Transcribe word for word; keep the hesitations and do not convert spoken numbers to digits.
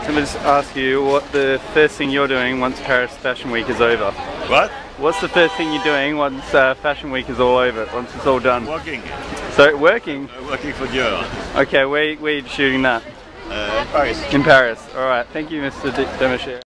Let me just ask you what the first thing you're doing once Paris Fashion Week is over. What? What's the first thing you're doing once uh, Fashion Week is all over, once it's all done? Working. So, working? Uh, working for Dior. Okay, where, where are you shooting that? Uh, in Paris. In Paris. Alright, thank you Mister Demarchelier.